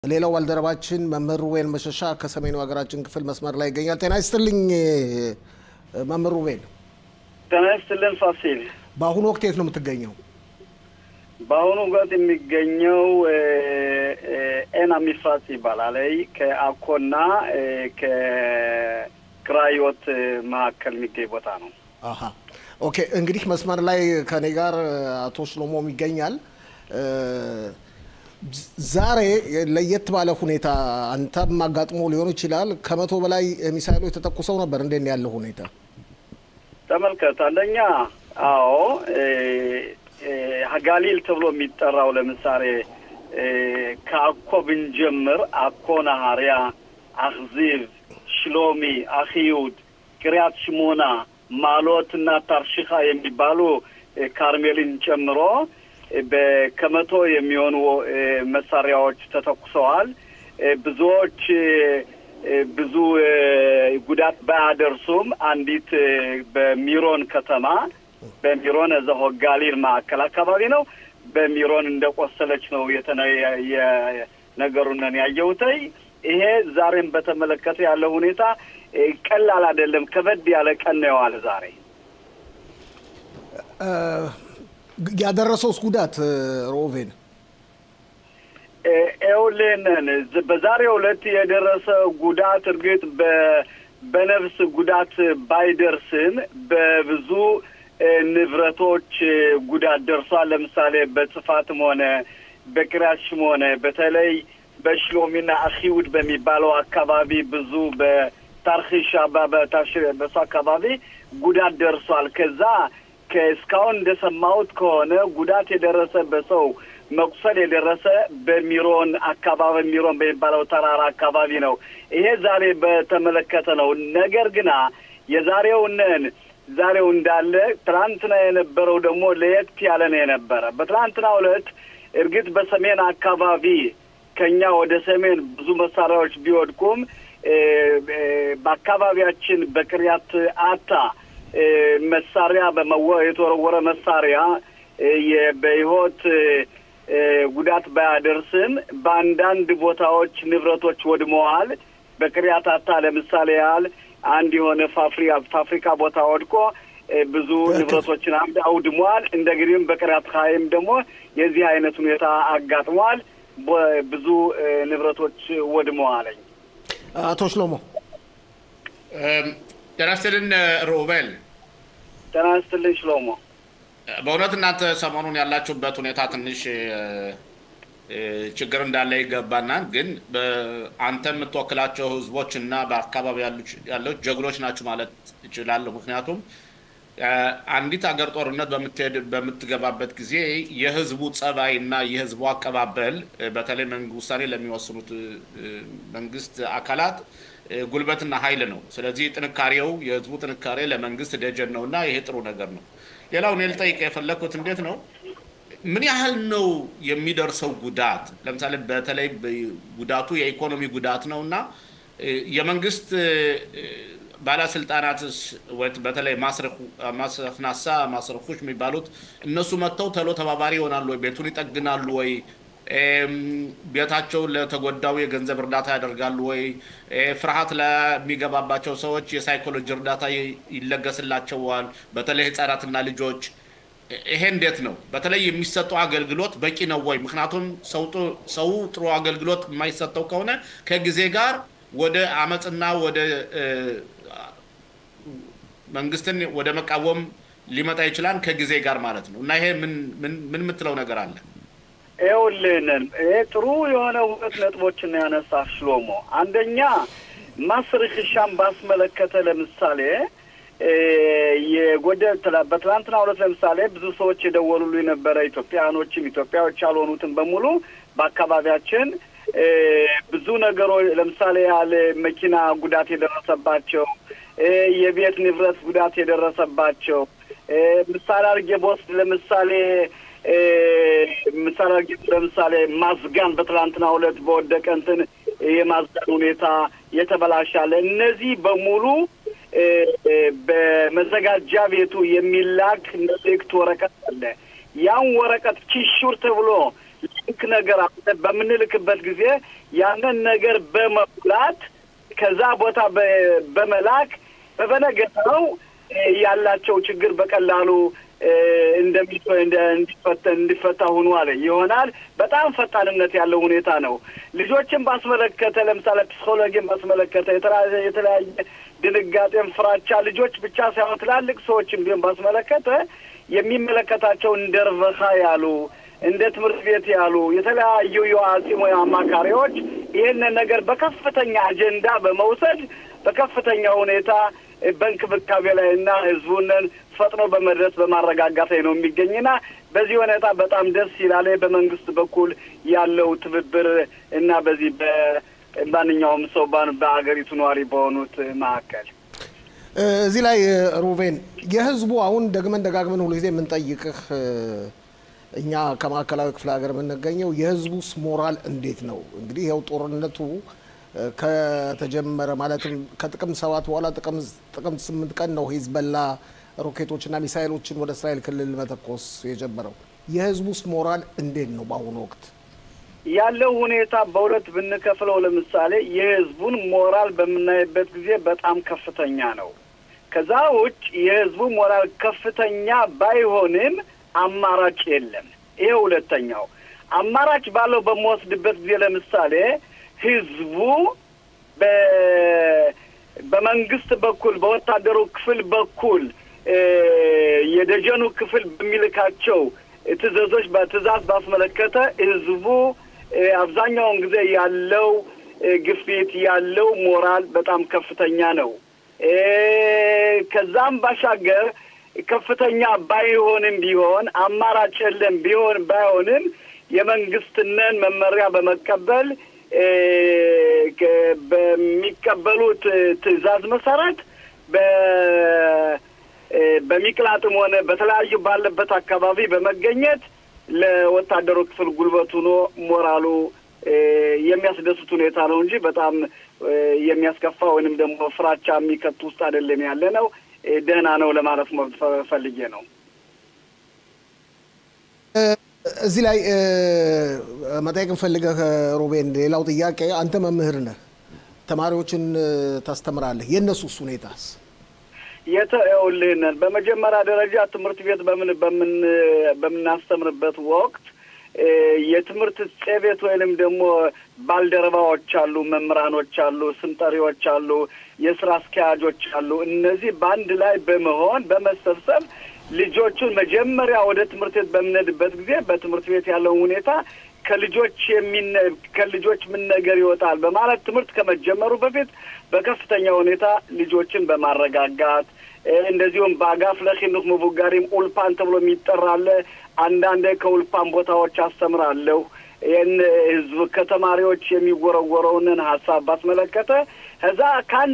ሌላው ባልደረባችን መምህር ሩቤል መሸሻ ከሰሜኑ ሀገራችን ክፍል መስመር ላይ ይገኛል። ጤና ይስጥልኝ መምህር ሩቤል። ጤና ይስጥልን ፋሲል። በአሁኑ ወቅት የት ነው የምትገኘው? በአሁኑ ወቅት የሚገኘው ኤና ሚፋት ይባላል። ከአኮና ከክራዮት መካከል የሚገኝ ቦታ ነው። አሃ ኦኬ። እንግዲህ መስመር ላይ ከኔ ጋር አቶ ሽሎሞም ይገኛል። ዛሬ ለየት ባለ ሁኔታ አንተም ማጋጥሞ ሊሆን ይችላል ከመቶ በላይ ሚሳኤሎች ተተኩሰው ነበር። እንዴት ነው ያለው ሁኔታ? ተመልከት። አንደኛ ሀጋሊል ተብሎ የሚጠራው ለምሳሌ ከአኮ ብንጀምር አኮ ናሃሪያ፣ አኽዚብ፣ ሽሎሚ፣ አኺዩድ፣ ቅሪያት ሽሞና፣ ማሎትና ታርሺኻ የሚባሉ ካርሜልን ጨምሮ በከመቶ የሚሆኑ መሳሪያዎች ተተኩሰዋል። ብዙዎች ብዙ ጉዳት ባያደርሱም አንዲት በሚሮን ከተማ በሚሮን እዛው ጋሊል ማዕከል አካባቢ ነው በሚሮን እንደቆሰለች ነው ነገሩን ያየሁት። ይሄ ዛሬም በተመለከተ ያለው ሁኔታ ቀላል አይደለም። ከበድ ያለ ቀን ነው ያለ ዛሬ። ያደረሰው ጉዳት ሮቬን ኤውሌነን በዛሬው ዕለት የደረሰ ጉዳት እርግጥ በነፍስ ጉዳት ባይደርስም በብዙ ንብረቶች ጉዳት ደርሷል። ለምሳሌ በጽፋትም ሆነ በቅራሽም ሆነ በተለይ በሽሎሚና አኺውድ በሚባለው አካባቢ ብዙ በታርኺሻ በሱ አካባቢ ጉዳት ደርሷል። ከዛ ከስካውን እንደሰማሁት ከሆነ ጉዳት የደረሰ በሰው መቁሰል የደረሰ በሚሮን አካባቢ ሚሮን በሚባለው ተራራ አካባቢ ነው። ይሄ ዛሬ በተመለከተ ነው። ነገር ግን ዛሬው እንዳለ ትላንትና የነበረው ደግሞ ለየት ያለ ነው የነበረ። በትላንትናው ዕለት እርግጥ በሰሜን አካባቢ ከኛ ወደ ሰሜን ብዙ መሳሪያዎች ቢወድቁም በአካባቢያችን በቅሪያት አታ መሳሪያ የተወረወረ መሳሪያ በህይወት ጉዳት ባያደርስም በአንዳንድ ቦታዎች ንብረቶች ወድመዋል። በቅሪያት አታ ለምሳሌ ያህል አንድ የሆነ ፋብሪካ ቦታ ወድቆ ብዙ ንብረቶችን አውድሟል። እንደግዲህም በቅሪያት ኻይም ደግሞ የዚህ አይነት ሁኔታ አጋጥሟል። ብዙ ንብረቶች ወድመዋል። አቶ ሽሎሞ ተራስተልን ሮቤል ተራስተልን ሽሎሞ በእውነት እናንተ ሰሞኑን ያላችሁበት ሁኔታ ትንሽ ችግር እንዳለ ይገባናል። ግን አንተ የምትወክላቸው ህዝቦችና በአካባቢ ያለው ጀግኖች ናችሁ ማለት እችላለሁ። ምክንያቱም አንዲት ሀገር ጦርነት በምትገባበት ጊዜ የህዝቡ ጸባይ እና የህዝቡ አቀባበል በተለይ ውሳኔ ለሚወስኑት መንግስት አካላት ጉልበትና ኃይል ነው። ስለዚህ ጥንካሬው የህዝቡ ጥንካሬ ለመንግስት ደጀን ነውና ይሄ ጥሩ ነገር ነው። ሌላው እኔ ልጠይቅ የፈለኩት እንዴት ነው ምን ያህል ነው የሚደርሰው ጉዳት? ለምሳሌ በተለይ ጉዳቱ የኢኮኖሚ ጉዳት ነውና የመንግስት ባለስልጣናትስ በተለይ ማስረፎች የሚባሉት እነሱ መተው ተሎ ተባባሪ ይሆናሉ ወይ? ቤቱን ይጠግናሉ ወይ? ቤታቸው ለተጎዳው የገንዘብ እርዳታ ያደርጋሉ ወይ? ፍርሃት ለሚገባባቸው ሰዎች የሳይኮሎጂ እርዳታ ይለገስላቸዋል? በተለይ ህፃናትና ልጆች ይሄ እንዴት ነው? በተለይ የሚሰጠው አገልግሎት በቂ ነው ወይ? ምክንያቱም ሰው ጥሩ አገልግሎት የማይሰጠው ከሆነ ከጊዜ ጋር ወደ አመጽና ወደ መንግስትን ወደ መቃወም ሊመጣ ይችላል ከጊዜ ጋር ማለት ነው። እና ይሄ ምን የምትለው ነገር አለ? ኤውሌነን ጥሩ የሆነ ሁለት ነጥቦችን ያነሳ ሽሎሞ። አንደኛ ማስረክሻም ባስመለከተ ለምሳሌ በትላንትናው ዕለት ለምሳሌ ብዙ ሰዎች የደወሉልኝ ነበረ። ኢትዮጵያዎች ያልሆኑትን በሙሉ በአካባቢያችን ብዙ ነገሮች ለምሳሌ ያለ መኪና ጉዳት የደረሰባቸው፣ የቤት ንብረት ጉዳት የደረሰባቸው ምሳሌ አድርጌ በወስድ ለምሳሌ ማዝጋን በትላንትናው ዕለት በወደቀ እንትን የማዝጋን ሁኔታ የተበላሻለ እነዚህ በሙሉ በመዘጋጃ ቤቱ የሚላክ መልእክት ወረቀት አለ። ያን ወረቀት ኪሹር ተብሎ ነገር በምንልክበት ጊዜ ያንን ነገር በመሙላት ከዛ ቦታ በመላክ በበነገታው ያላቸው ችግር በቀላሉ እንዲፈታ ሆኗል ይሆናል። በጣም ፈጣንነት ያለው ሁኔታ ነው። ልጆችን ባስመለከተ ለምሳሌ ፒሲኮሎጂን ባስመለከተ የተለያየ ድንጋጤም ፍራቻ ልጆች ብቻ ሳይሆን ትላልቅ ሰዎችም ቢሆን ባስመለከተ የሚመለከታቸው እንደርበኻ ያሉ እንደ ትምህርት ቤት ያሉ የተለያዩ የአጽሞ አማካሪዎች ይሄንን ነገር በከፍተኛ አጀንዳ በመውሰድ በከፍተኛ ሁኔታ በእንክብካቤ ላይና ህዝቡን ፈጥኖ በመድረስ በማረጋጋት ላይ ነው የሚገኝና በዚህ ሁኔታ በጣም ደስ ይላል በመንግስት በኩል ያለው ትብብር እና በዚህ በማንኛውም ሰው በአገሪቱ ነዋሪ በሆኑት ማዕከል እዚህ ላይ ሩቬን የህዝቡ አሁን ደጋግመን ሁሉ ጊዜ የምንጠይቅህ እኛ ከማዕከላዊ ክፍለ ሀገር የምንገኘው የህዝቡስ ሞራል እንዴት ነው? እንግዲህ ያው ጦርነቱ ከተጀመረ ማለትም ከጥቅምት 7 በኋላ ጥቅምት 8 ቀን ነው ሂዝቦላ ሮኬቶችና ሚሳኤሎችን ወደ እስራኤል ክልል መተኮስ የጀመረው። የህዝቡስ ሞራል እንዴት ነው በአሁኑ ወቅት ያለው ሁኔታ? በሁለት ብንከፍለው ለምሳሌ የህዝቡን ሞራል በምናይበት ጊዜ በጣም ከፍተኛ ነው። ከዛ ውጭ የህዝቡ ሞራል ከፍተኛ ባይሆንም አማራጭ የለም። ይሄ ሁለተኛው አማራጭ ባለው በመወስድበት ጊዜ ለምሳሌ ህዝቡ በመንግስት በኩል በወታደሩ ክፍል በኩል የደጀኑ ክፍል በሚልካቸው ትዕዛዝ ባስመለከተ ህዝቡ አብዛኛውን ጊዜ ያለው ግፊት ያለው ሞራል በጣም ከፍተኛ ነው። ከዛም ባሻገር ከፍተኛ ባይሆንም ቢሆን አማራጭ የለም ባይሆንም የመንግስትነን መመሪያ በመቀበል በሚቀበሉት ትዕዛዝ መሰረት በሚቅላጥም ሆነ በተለያዩ ባለበት አካባቢ በመገኘት ለወታደሩ ክፍል ጉልበቱ ነው ሞራሉ የሚያስደስት ሁኔታ ነው እንጂ በጣም የሚያስከፋ ወይንም ደግሞ ፍራቻ የሚከቱ ውስጥ አይደለም ያለ ነው። ደህና ነው ለማለት ፈልጌ ነው። እዚህ ላይ መጠየቅ ፈልገህ ሩቤን ሌላው ጥያቄ አንተ መምህር ነህ፣ ተማሪዎችን ታስተምራለህ። የነሱስ ሁኔታስ? የተውልህነን በመጀመሪያ ደረጃ ትምህርት ቤት በምናስተምርበት ወቅት የትምህርት ጽቤት ወይንም ደግሞ ባልደረባዎች አሉ፣ መምህራኖች አሉ፣ ስንጠሪዎች አሉ፣ የስራ አስኪያጆች አሉ። እነዚህ በአንድ ላይ በመሆን በመሰብሰብ ልጆቹን መጀመሪያ ወደ ትምህርት ቤት በምንሄድበት ጊዜ በትምህርት ቤት ያለው ሁኔታ ከልጆች ምን ነገር ይወጣል በማለት ትምህርት ከመጀመሩ በፊት በከፍተኛ ሁኔታ ልጆችን በማረጋጋት እንደዚሁም ባጋፍ ለኺኑኽ መቡጋሪም ኡልፓን ተብሎ የሚጠራለ አንዳንዴ ከኡልፓን ቦታዎች አስተምራለሁ። ህዝብ ከተማሪዎች የሚወረወረውን ሐሳብ ባስመለከተ እዛ ከአንድ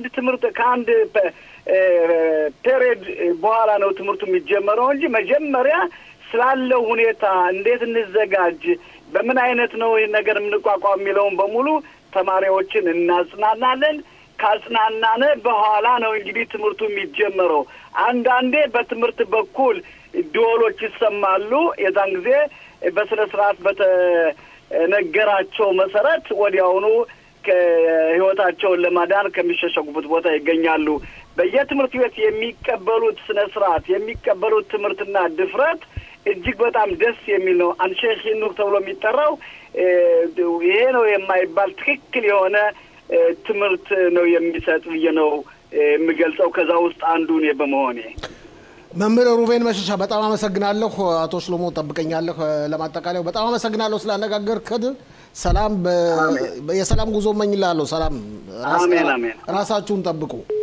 ፔሬድ በኋላ ነው ትምህርቱ የሚጀመረው እንጂ መጀመሪያ ስላለው ሁኔታ እንዴት እንዘጋጅ በምን አይነት ነው ይሄን ነገር የምንቋቋም የሚለውን በሙሉ ተማሪዎችን እናጽናናለን። ካጽናናነ በኋላ ነው እንግዲህ ትምህርቱ የሚጀመረው። አንዳንዴ በትምህርት በኩል ዶሎች ይሰማሉ። የዛን ጊዜ በስነ ስርዓት በተነገራቸው መሰረት ወዲያውኑ ከህይወታቸውን ለማዳን ከሚሸሸጉበት ቦታ ይገኛሉ። በየትምህርት ቤት የሚቀበሉት ስነ ስርዓት የሚቀበሉት ትምህርትና ድፍረት እጅግ በጣም ደስ የሚል ነው። አንሸህ ኺኑኽ ተብሎ የሚጠራው ይሄ ነው የማይባል ትክክል የሆነ ትምህርት ነው የሚሰጥ ብዬ ነው የምገልጸው። ከዛ ውስጥ አንዱ ነው በመሆኔ። መምህር ሩቬን መሸሻ በጣም አመሰግናለሁ። አቶ ሽሎሞ ጠብቀኛለሁ ለማጠቃለያው በጣም አመሰግናለሁ ስላነጋገርከን። ሰላም የሰላም ጉዞ እመኝልሃለሁ። ሰላም አሜን አሜን። ራሳችሁን ጠብቁ።